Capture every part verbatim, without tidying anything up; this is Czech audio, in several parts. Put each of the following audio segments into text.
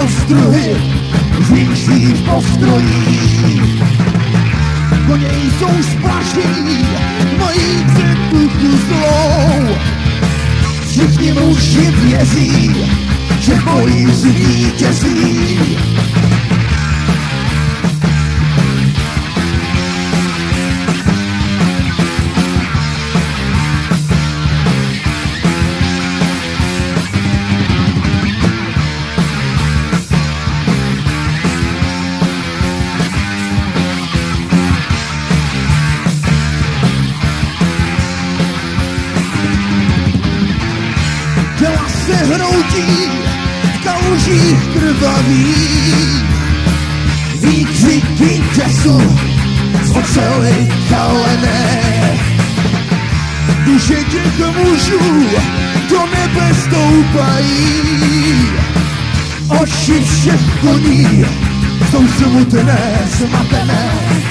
ostruhy, žijí v postrojích. Koně jsou splašení, mají předtuchu zlou. Všichni muži věří, že bojí zvítězí. Hroutí v kalužích krvavých, výkřiky děsu z oceli kalené. Duše těch mužů do nebe stoupají, oči všech koní jsou smutné, zmatené.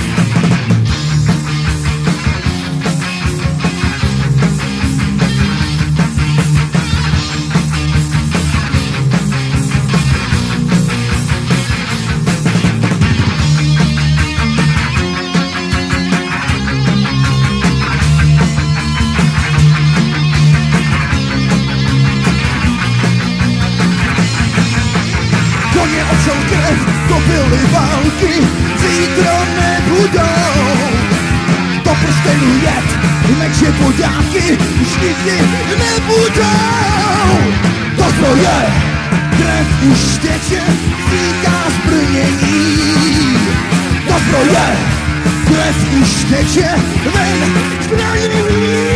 To byly války, zítra nebudou. To prstenu jet, meče podáky, už nikdy nebudou. To zbroje, krev už teče, říká zbrnění. To zbroje, krev už teče, ven zbrnění.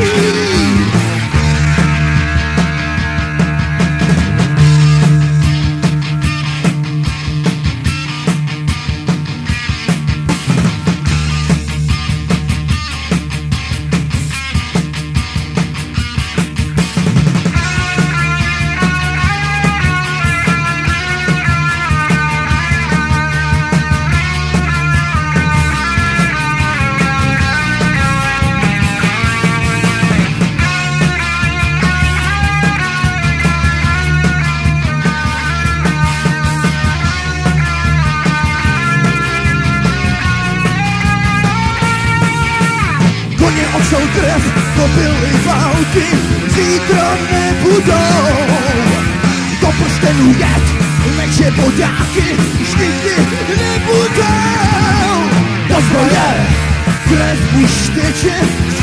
Odsou krev, to byly války, zítra nebudou. Do prstenu jet, meče podáky, už nikdy nebudou. Do zbroje, krev už teče,